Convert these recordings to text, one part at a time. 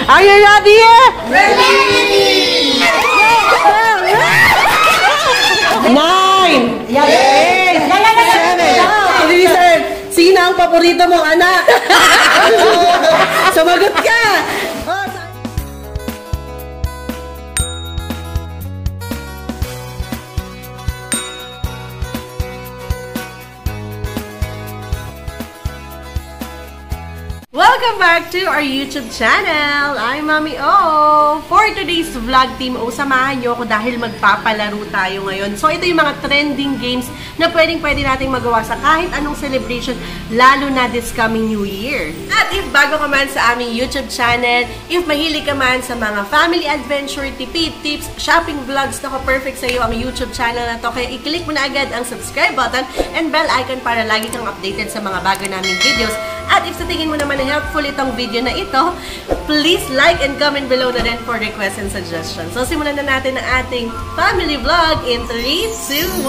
Are you ready? Ready! 9, 8, 7. Sino ang paborito mong anak? Sumagot ka! Welcome back to our YouTube channel. I'm Mami O. For today's vlog, Team O, samahan nyo ako dahil magpapalaro tayo ngayon. So, ito yung mga trending games na pwede nating magawa sa kahit anong celebration, lalo na this coming New Year. At if bago ka man sa aming YouTube channel, if mahilig ka man sa mga family adventure, tipid, tips, shopping vlogs, nako perfect sa iyo ang YouTube channel na to. Kaya i-click mo na agad ang subscribe button and bell icon para lagi kang updated sa mga bago naming videos. At if sa tingin mo naman na helpful itong video na ito, please like and comment below na din for requests and suggestions. So, simulan na natin ang ating family vlog in 3, 2,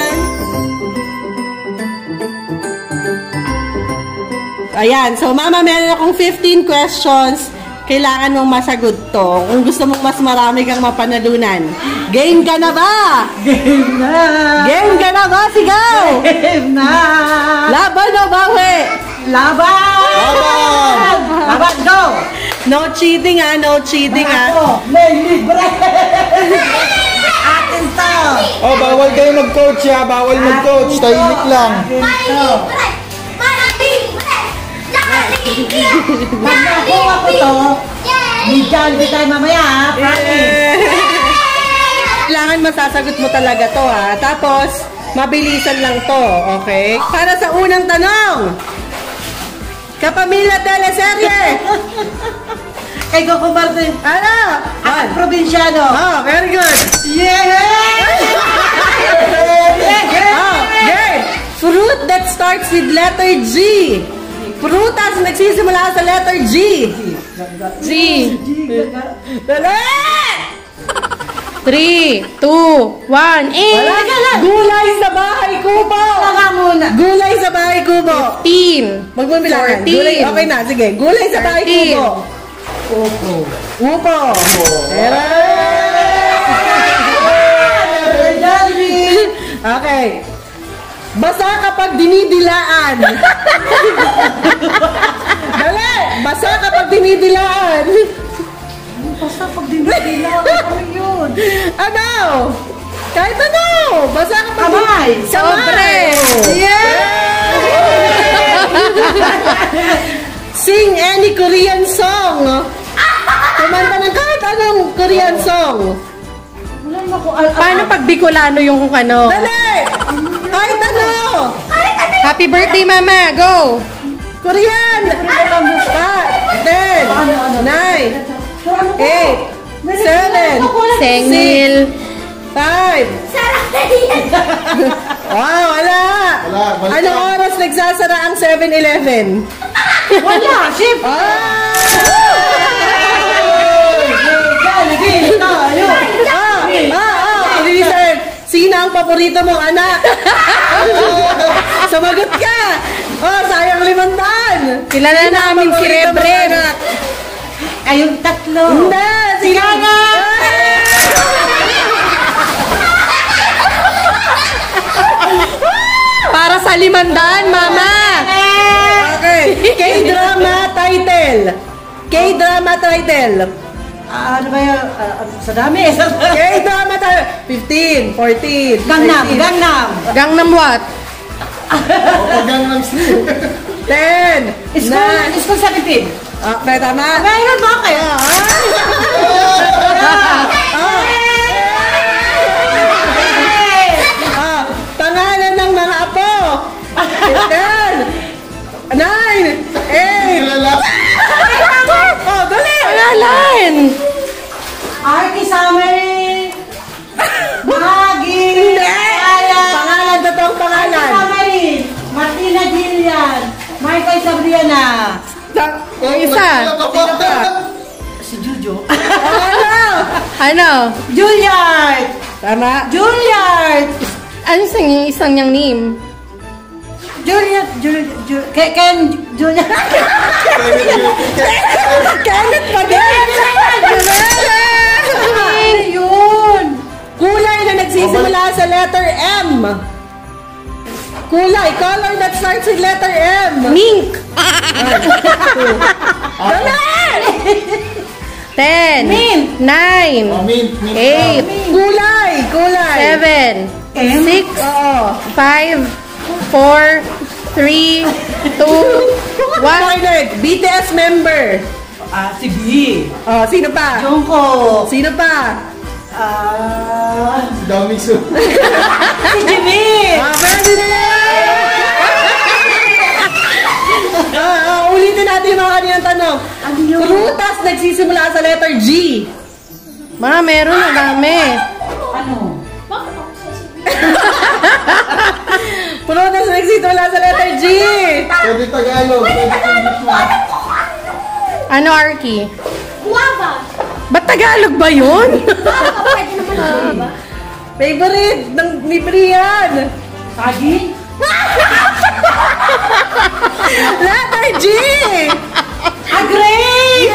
1. Ayan. So, Mama, meron akong 15 questions. Kailangan mong masagot to. Kung gusto mong mas marami kang mapanalunan. Game ka na ba? Game na! Game ka na ba? Sigaw! Game na! Laban o bawi? Laban! Laban! Laban, go! No cheating ha, no cheating ha. May libre! Atin to! Oh, bawal kayo mag-coach ha, bawal mag-coach, tahimik lang. Pag nakuha ko to, bigyan tayo mamaya ha, practice! Kailangan masasagot mo talaga to ha. Tapos, mabilisan lang to, okay? Para sa unang tanong, kapamilya teleserye! Kay Coco Martin. Ano? At probinsyano. Oh, very good! Yeah! Oh, game! Fruit that starts with letter G. Prutas nagsisimula sa letter G. G. Dali! 3, 2, 1, Wala. Gulay sa bahay kubo. Wala muna. Gulay sa bahay kubo. 15. Magbibilangan. 14. Gulay. Okay na, sige. Gulay sa bahay 13. kubo. Upo. Okay. Basa kapag dinidilaan. Dali! Basa kapag dinidilaan. Basta pag dinidilaan, ano yun? Ano? Kahit ano? Basa kapag Kamay. Sobre. Yeah! Sing any Korean song. Kumanta ng kahit anong Korean song. Wala na ko. Paano pag Bicolano yung ano? Dali! Kahit ano! Happy birthday, Mama! Go! Korean! 10, 9, 8, 7, Sengil. 5. Wow, wala! Wala. Anong oras nagsasara ang 7-Eleven? Wala, ship! Listen, sino ang paborito mong anak? Sumagot ka! Oh, sayang 500! Kilala namin si Rebrem. Ayong tatlo. Hindi! Sino nga? Para sa 500, Mama! Okay. K-drama title. K-drama title. Ano ba yun? Sa dami. K-drama title. 15, 14, Gangnam. 13, Gangnam. Gangnam what? Gangnam Style. 10, 9. School 17. Okay, tama. Ngayon, bakit? Pangalan ng mga apo. 10, 9, 8. Kilala. Oh, dali. Pangalan! Artie Summery. Magi. Pangalan, totoong pangalan. Artie Summery. Martina Gillian. Michael Sabriana. Yung isa. Si Jujo. Ano? Juilliard. Tama. Juilliard. Ano yung isang niyang name? Juliet, Ken, Juliet. Kenneth pa din! sa letter M. Kulay, color that starts with letter M. Mink. 10. Mint. 9. Oh, mint. 8. Kulay, kulay. 7. 6. Oo. 5. 4. 3. 2. 1. Toilet, BTS member. Si B. Oh, sino pa? Jungkook. Sino pa? Damisu. Si Jimin. Pwede na ulitin natin yung mga kaninang tanong. Prutas nagsisimula sa letter G. Ma, meron na dami. Ano? Prutas nagsisimula sa letter G. Pwede Tagalog. Pwede English mo. Ano, Arky? Guava. Ba't Tagalog ba yun? Guava, pwede naman guava. Favorite ni Brian. Saging? Letter G. Agree!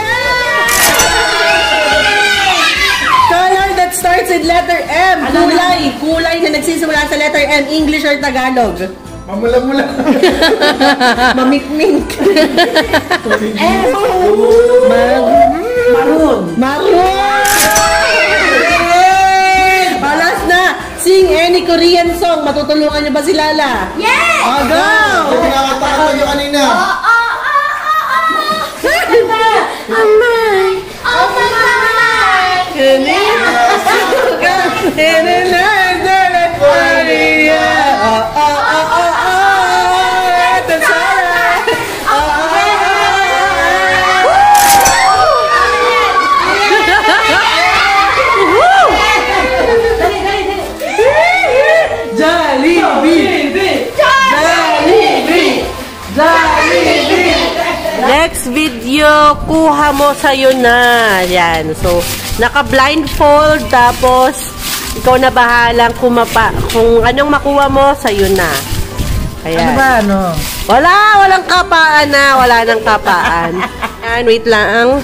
Color that starts with letter M. Kulay. Kulay na nagsisimula sa letter M. English or Tagalog? Mamula-mula. Mamikmink. Maroon. Maroon! Last na. Sing any Korean song. Matutulungan niyo ba si Lala? Yes! Oh, go! Pwede nakakatakot yung kanina. Amay! Oh my! Next video, kuha mo sa'yo na. Yan. So, naka-blindfold, tapos ikaw na bahalang kung anong makuha mo, sa'yo na. Ayan. Ano ba, ano? Walang kapaan na. Wala nang kapaan. Ayan, wait lang.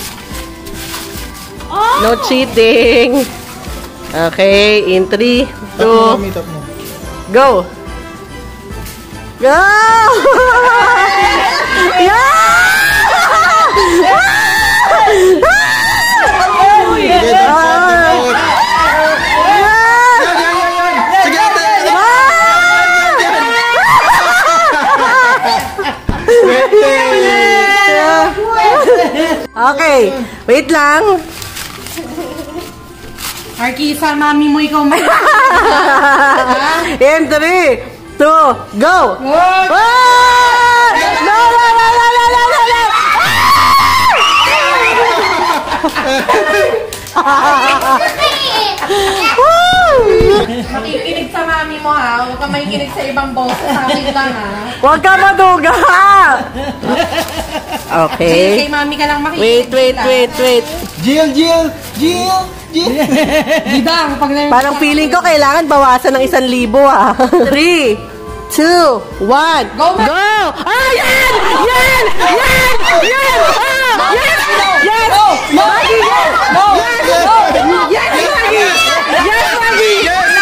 No cheating. Okay, in 3, 2, Meet up mo. go! Go! Sige, takot. Yan. Sige, ate. Okay, wait lang. Arky, sa mami mo ikaw may... In 3, 2, go! Ah! No! Makikinig sa mami mo ha. Huwag ka makikinig sa ibang boss. Sa akin lang ha. Huwag ka maduga! Okay. Kay mami ka lang makikinig. Wait. Jill. Bidang, pag na Parang feeling ko kailangan bawasan ng 1,000 ah. 3, 2, 1, Go, go! Ah, yan! Yan! Ah! Yes! Maggie, yes! Yes, Maggie! Yes, Maggie!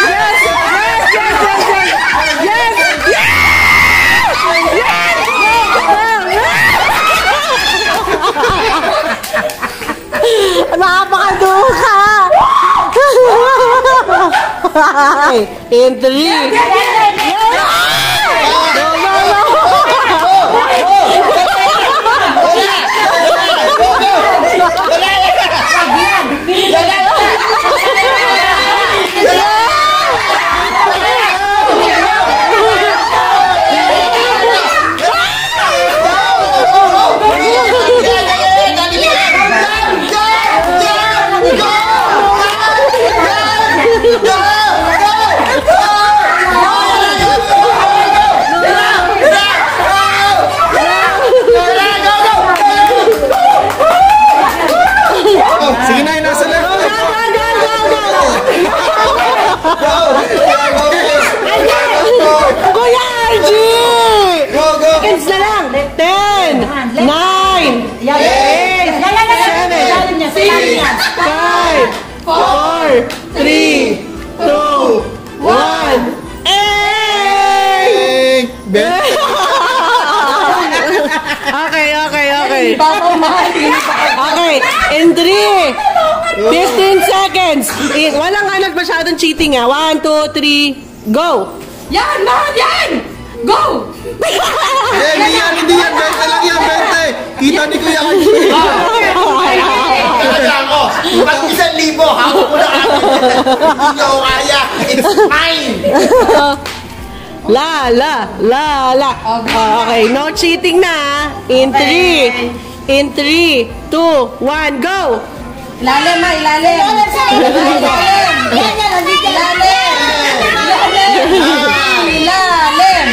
Napakaduka! In 3, Okay. Okay. In 3, 15 seconds. Walang anak masyadong cheating ah. 1, 2, 3, go! Yan! Lahat yan! Go! Hindi yan. 20 lang yan, 20. Kita ni Kuya Archie. Talaga ako. Pag 1,000, hawak ko na ako. Hindi ako kaya. It's mine. La. Okay, no cheating na. In 3, 2, 1, go! Ilalim ha, ilalim. Ilalim.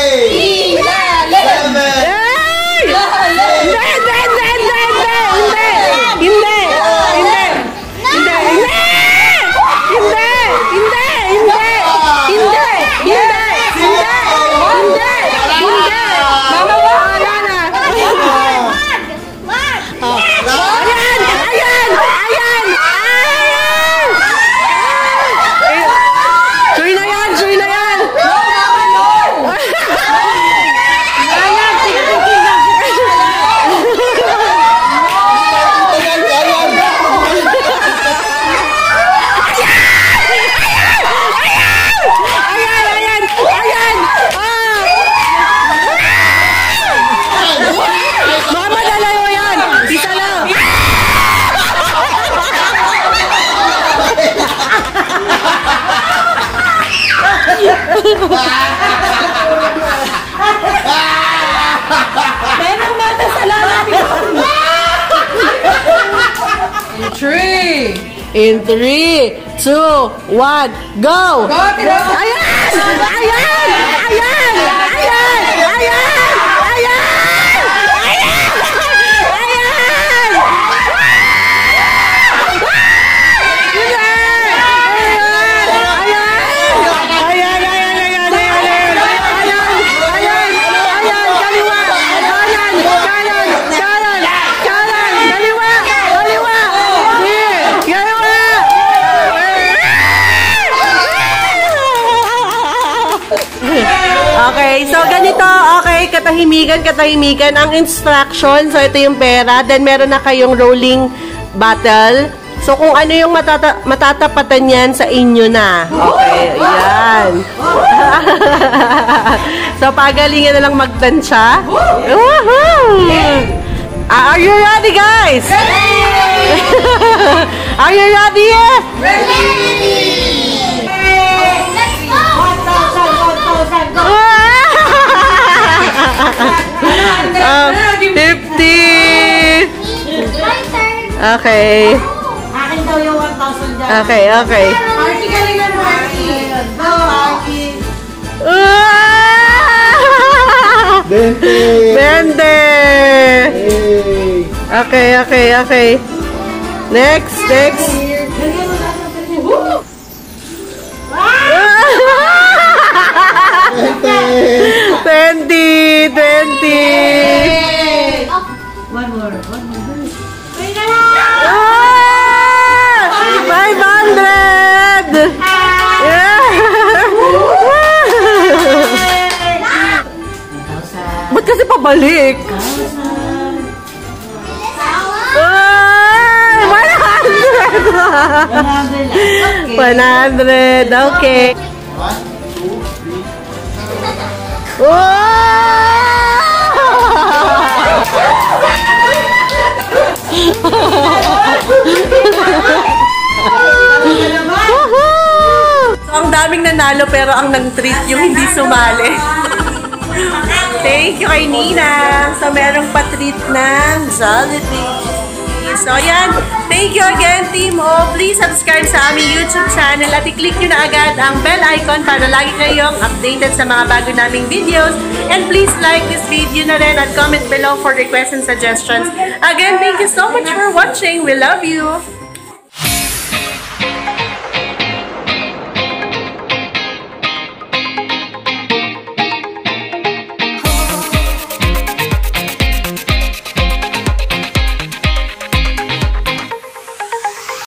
Meron mata sa lalaki. 3. In 3, 2, 1, go! Go, Tiro! Okay, so ganito, okay, katahimikan ang instruction. So ito yung pera, then meron na kayong rolling battle. So kung ano yung matatapatan yan sa inyo na. Okay, ayan. So pagalingan na lang magtansya. Woohoo! Are you ready, guys? Ready! Are you ready? Ready! Let's go! 1,000, go! 50. My turn! Okay. Akin daw yung 1,000 dyan. Okay. Archie, galingan mo, Archie. Go, Archie. 20. 20. Okay. Next. 20. One more. 500! Yeah! Ba't kasi pabalik? 100! Okay. 1, 2, 3. So, ang daming nanalo pero ang nag-treat yung hindi sumali. Thank you kay Nina. So, merong pa-treat ng Jollibee. So, ayan. Thank you again, Team O. Please subscribe sa aming YouTube channel at i-click nyo na agad ang bell icon para lagi kayong updated sa mga bago naming videos. And please like this video na rin at comment below for requests and suggestions. Again, thank you so much for watching. We love you!